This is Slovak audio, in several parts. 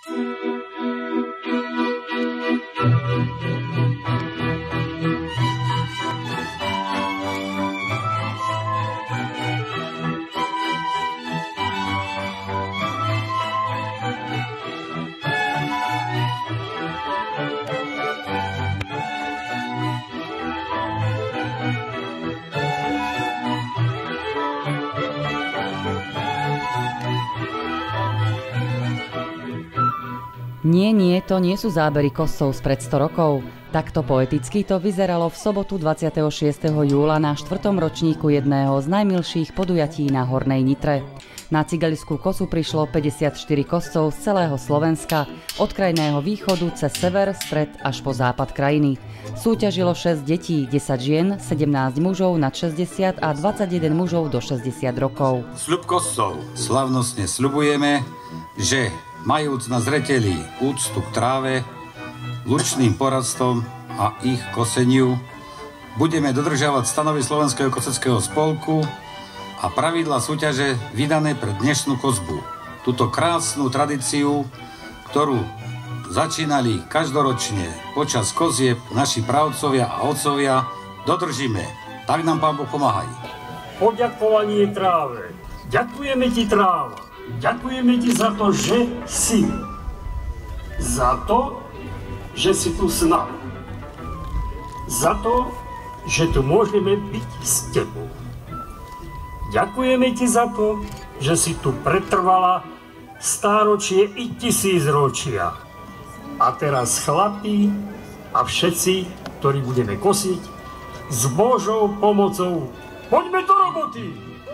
Nie, to nie sú zábery koscov spred 100 rokov. Takto poeticky to vyzeralo v sobotu 26. júla na 4. ročníku jedného z najmilších podujatí na Hornej Nitre. Na cigaliskú kosu prišlo 54 koscov z celého Slovenska, od krajného východu cez sever, stred až po západ krajiny. Súťažilo 6 detí, 10 žien, 17 mužov nad 60 a 21 mužov do 60 rokov. Sľub koscov. Slavnostne sľubujeme, že majúc na zreteli úctu k tráve, lučným porastom a ich koseniu, budeme dodržiavať stanovy Slovenského koseckého spolku a pravidlá súťaže vydané pre dnešnú kozbu. Túto krásnu tradíciu, ktorú začínali každoročne počas kozieb naši pravcovia a otcovia, dodržíme. Tak nám Pán Boh pomáhaj. Poďakovanie tráve. Ďakujeme ti, tráva. Ďakujeme ti za to, že si. Za to, že si tu s nami. Za to, že tu môžeme byť s tebou. Ďakujeme ti za to, že si tu pretrvala stáročie i 1000 ročia. A teraz chlapí a všetci, ktorí budeme kosiť, s Božou pomocou, poďme do roboty!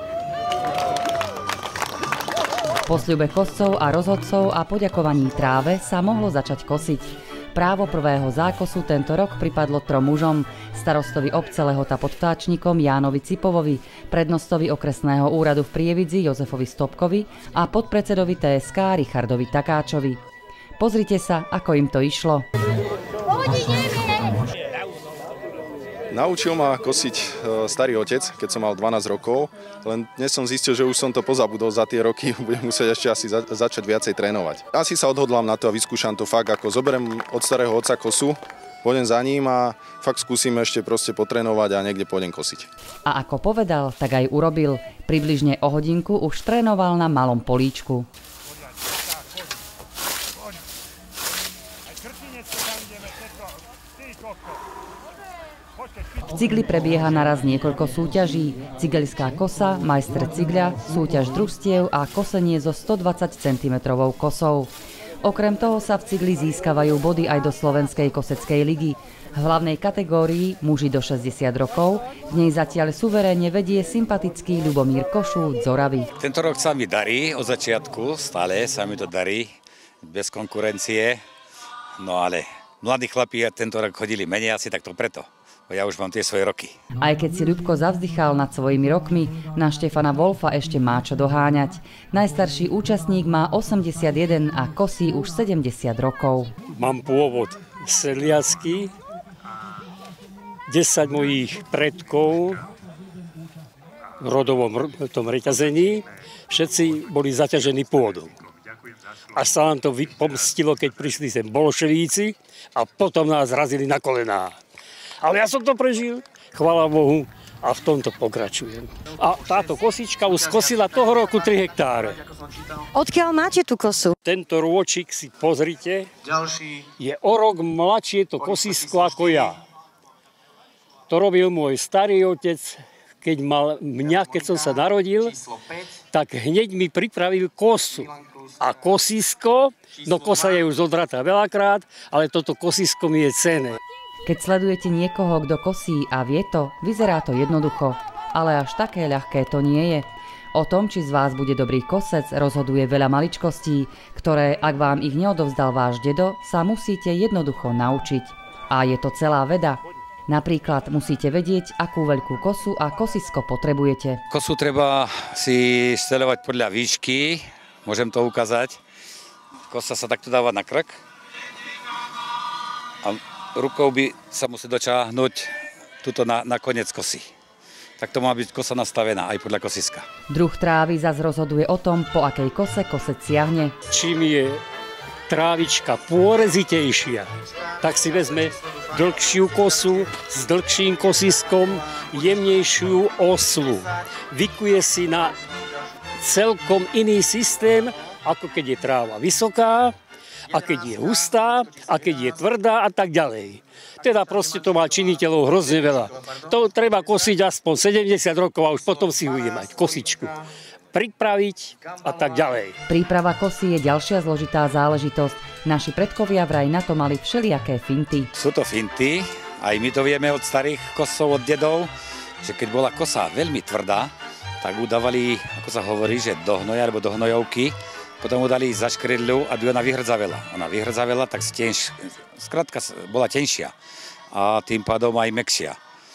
Po sľube koscov a rozhodcov a poďakovaní tráve sa mohlo začať kosiť. Právo prvého zákosu tento rok pripadlo 3 mužom: starostovi obce Lehota pod Vtáčnikom Jánovi Cipovovi, prednostovi okresného úradu v Prievidzi Jozefovi Stopkovi a podpredsedovi TSK Richardovi Takáčovi. Pozrite sa, ako im to išlo. Naučil ma kosiť starý otec, keď som mal 12 rokov, len dnes som zistil, že už som to pozabudol za tie roky, budem musieť ešte asi začať viacej trénovať. Asi sa odhodlám na to a vyskúšam to fakt, ako zoberiem od starého otca kosu, pôjdem za ním a fakt skúsim ešte proste potrénovať a niekde pôjdem kosiť. A ako povedal, tak aj urobil. Približne o hodinku už trénoval na malom políčku. V cigli prebieha naraz niekoľko súťaží: cigelská kosa, majster cigľa, súťaž družstiev a kosenie so 120 cm kosou. Okrem toho sa v cigli získavajú body aj do Slovenskej koseckej ligy. V hlavnej kategórii muži do 60 rokov v nej zatiaľ suverénne vedie sympatický Ľubomír Košút z Oravy. Tento rok sa mi darí, od začiatku stále sa mi to darí, bez konkurencie. No ale mladí chlapi tento rok chodili menej asi takto preto. Ja už mám tie svoje roky. Aj keď si Ľubko zavzdychal nad svojimi rokmi, na Štefana Wolfa ešte má čo doháňať. Najstarší účastník má 81 a kosí už 70 rokov. Mám pôvod sedliacky, 10 mojich predkov v rodovom tom reťazení, všetci boli zaťažení pôdou. Až sa nám to pomstilo, keď prišli sem bolševíci a potom nás zrazili na kolená. Ale ja som to prežil, chvála Bohu, a v tomto pokračujem. A táto kosička už skosila toho roku 3 hektáre. Odkiaľ máte tú kosu? Tento rôčik si pozrite, je o rok mladšie to kosisko ako ja. To robil môj starý otec, keď mal mňa, keď som sa narodil, tak hneď mi pripravil kosu. A kosisko, no kosa je už zodratá veľakrát, ale toto kosisko mi je cenné. Keď sledujete niekoho, kto kosí a vie to, vyzerá to jednoducho, ale až také ľahké to nie je. O tom, či z vás bude dobrý kosec, rozhoduje veľa maličkostí, ktoré, ak vám ich neodovzdal váš dedo, sa musíte jednoducho naučiť. A je to celá veda. Napríklad musíte vedieť, akú veľkú kosu a kosisko potrebujete. Kosu treba si steľovať podľa výšky, môžem to ukázať. Kosa sa takto dáva na krk a rukou by sa musí dočáhnuť tuto na koniec kosy. Tak to má byť kosa nastavená aj podľa kosiska. Druh trávy zas rozhoduje o tom, po akej kose kosec siahne. Čím je trávička pôrezitejšia, tak si vezme dlhšiu kosu s dlhším kosiskom, jemnejšiu oslu. Vykuje si na celkom iný systém, ako keď je tráva vysoká, a keď je hustá, a keď je tvrdá a tak ďalej. Teda proste to má činiteľov hrozne veľa. To treba kosiť aspoň 70 rokov a už potom si bude mať kosičku. Pripraviť a tak ďalej. Príprava kosy je ďalšia zložitá záležitosť. Naši predkovia vraj na to mali všelijaké finty. Sú to finty, aj my to vieme od starých kosov, od dedov, že keď bola kosa veľmi tvrdá, tak udávali, ako sa hovorí, že do hnoja alebo do hnojovky, potom ju dali za škridľu, aby ona vyhrdzavela. Ona vyhrdzavela, tak skrátka bola tenšia a tým pádom aj mäkšia.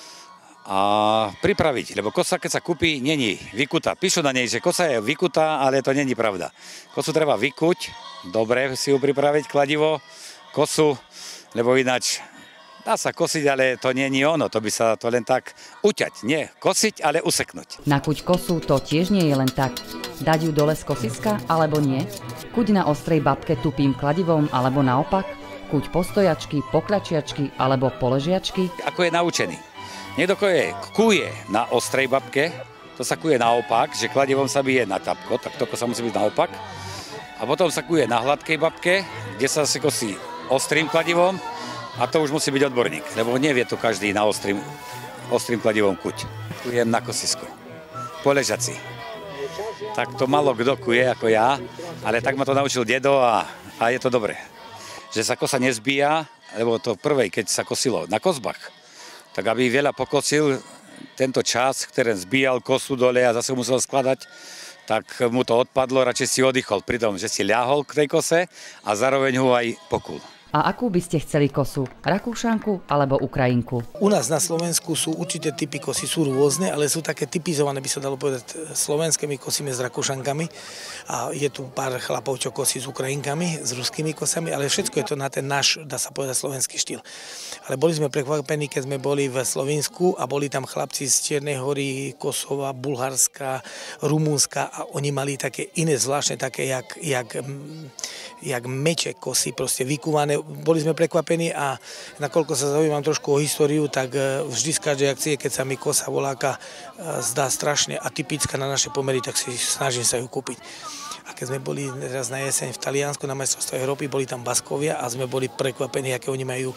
A pripraviť, lebo kosa, keď sa kúpi, není vykutá. Píšu na nej, že kosa je vykutá, ale to není pravda. Kosu treba vykuť, dobre si ju pripraviť, kladivo, kosu, lebo ináč dá sa kosiť, ale to není ono, to by sa to len tak uťať. Nie kosiť, ale useknúť. Nakuť kosu to tiež nie je len tak. Dať ju dole z kosiska, alebo nie? Kuť na ostrej babke tupým kladivom, alebo naopak? Kuť postojačky, pokľačiačky, alebo poležiačky? Ako je naučený. Niekto kuje na ostrej babke, to sa kuje naopak, že kladivom sa bije na tapko, tak to sa musí byť naopak. A potom sa kuje na hladkej babke, kde sa si kosí ostrým kladivom, a to už musí byť odborník, lebo nevie to každý na ostrým kladivom kuť. Kujem na kosisku. Poležaci. Tak to malo kto kuje ako ja, ale tak ma to naučil dedo a je to dobré. Že sa kosa nezbíja, lebo to prvej, keď sa kosilo na kozbách, tak aby veľa pokosil tento čas, ktorý zbíjal kosu dole a zase musel skladať, tak mu to odpadlo, radšej si oddychol pri tom, že si ľahol k tej kose a zároveň ho aj pokul. A akú by ste chceli kosu? Rakúšanku alebo Ukrajinku? U nás na Slovensku sú určité typy kosy, sú rôzne, ale sú také typizované, by sa dalo povedať, slovenské. My kosíme s Rakúšankami a je tu pár chlapov, čo kosí s Ukrajinkami, s ruskými kosami, ale všetko je to na ten náš, dá sa povedať, slovenský štýl. Ale boli sme prekvapení, keď sme boli v Slovinsku a boli tam chlapci z Čiernej Hory, Kosova, Bulharska, Rumunska a oni mali také iné zvláštne, také jak meče kosy, proste vykúvané. Boli sme prekvapení a nakoľko sa zaujímam trošku o históriu, tak vždy z každej akcie, keď sa mi kosa voláka zdá strašne atypická na naše pomery, tak si snažím sa ju kúpiť. A keď sme boli raz na jeseň v Taliansku na majstrovstvách Európy, boli tam Baskovia a sme boli prekvapení, aké oni majú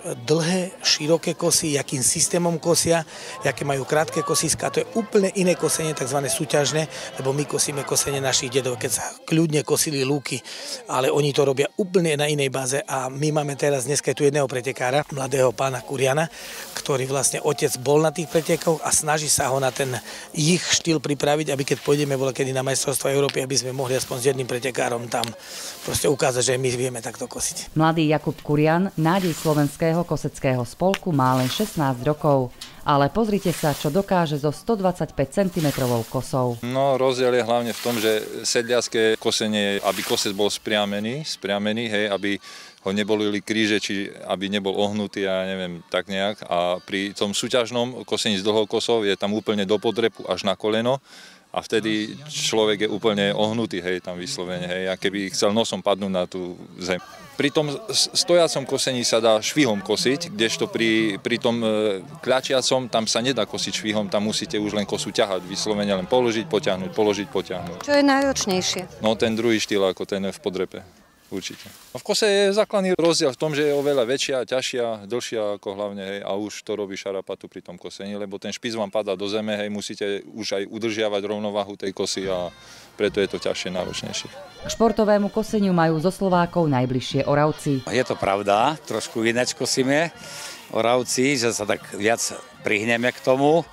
dlhé, široké kosy, akým systémom kosia, aké majú krátke kosiská. To je úplne iné kosenie, takzvané súťažné, lebo my kosíme kosenie našich dedov, keď sa kľudne kosili lúky, ale oni to robia úplne na inej báze a my máme teraz dneska tu jedného pretekára, mladého pána Kuriana, ktorý vlastne otec bol na tých pretekoch a snaží sa ho na ten ich štýl pripraviť, aby keď pôjdeme kedy na majstrovstvá Európy, aby sme mohli aspoň s jedným pretekárom tam proste ukázať, že my vieme takto kosiť. Mladý Jakub Kurian, nádej slovenského koseckého spolku, má len 16 rokov. Ale pozrite sa, čo dokáže so 125 cm kosou. No, rozdiel je hlavne v tom, že sedliacké kosenie, aby kosec bol spriamený, hej, aby ho nebolili kríže, či aby nebol ohnutý, ja neviem, tak nejak. A pri tom súťažnom kosení s dlhou kosou je tam úplne do podrepu až na koleno. A vtedy človek je úplne ohnutý, hej, tam vyslovene, hej, a keby chcel nosom padnúť na tú zem. Pri tom stojacom kosení sa dá švihom kosiť, kdežto pri tom kľačiacom tam sa nedá kosiť švihom, tam musíte už len kosu ťahať, vyslovene len položiť, potiahnuť, položiť, potiahnuť. Čo je náročnejšie? No ten druhý štýl ako ten v podrepe. Určite. V kose je základný rozdiel v tom, že je oveľa väčšia, ťažšia, dlhšia ako hlavne, hej, a už to robí šarapatu pri tom kosení, lebo ten špic vám padá do zeme, hej, musíte už aj udržiavať rovnováhu tej kosy a preto je to ťažšie, náročnejšie. K športovému koseniu majú zo Slovákov najbližšie Oravci. Je to pravda, trošku ináč kosíme Oravci, že sa tak viac prihneme k tomu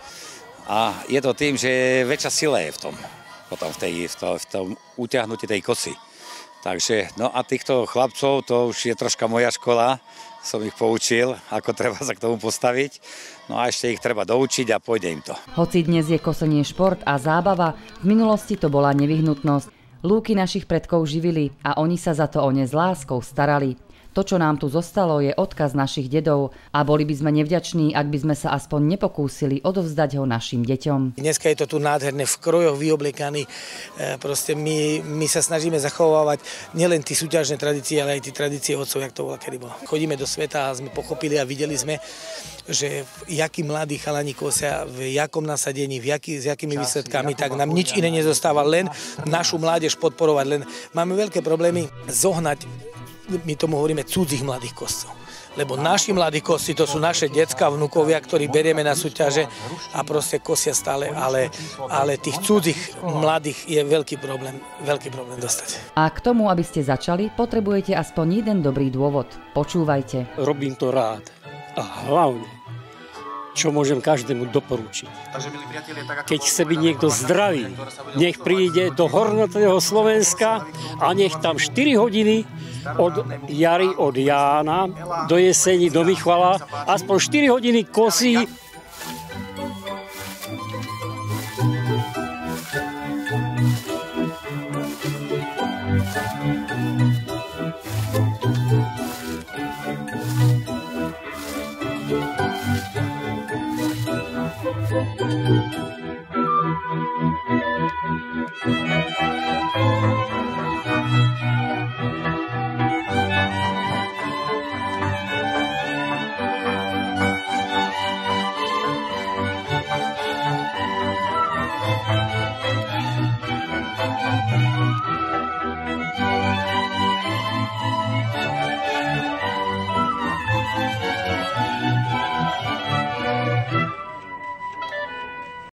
a je to tým, že väčšia sila je v tom, potom v tom utiahnutí tej kosy. Takže, no a týchto chlapcov, to už je troška moja škola, som ich poučil, ako treba sa k tomu postaviť. No a ešte ich treba doučiť a pôjde im to. Hoci dnes je kosenie šport a zábava, v minulosti to bola nevyhnutnosť. Lúky našich predkov živili a oni sa za to o ne s láskou starali. To, čo nám tu zostalo, je odkaz našich dedov a boli by sme nevďační, ak by sme sa aspoň nepokúsili odovzdať ho našim deťom. Dneska je to tu nádherné, v krojoch vyobliekaný. Proste my sa snažíme zachovávať nielen tie súťažné tradície, ale aj tie tradície otcov, jak to bola kedy bolo. Chodíme do sveta a sme pochopili a videli sme, že jakí mladí chalani kosia, v jakom nasadení, s jakými výsledkami, tak nám nič iné nezostáva, len našu mládež podporovať. Len máme veľké problémy zohnať, my tomu hovoríme, cudzích mladých koscov. Lebo naši mladí kosci, to sú naše decká, vnukovia, ktorí berieme na súťaže a proste kosia stále, ale tých cudzích mladých je veľký problém dostať. A k tomu, aby ste začali, potrebujete aspoň jeden dobrý dôvod. Počúvajte. Robím to rád. A hlavne, čo môžem každému doporučiť. Keď chce byť niekto zdravý, nech príde do hornatého Slovenska a nech tam 4 hodiny od jary, od Jána do jeseni, do Michvala, aspoň 4 hodiny kosí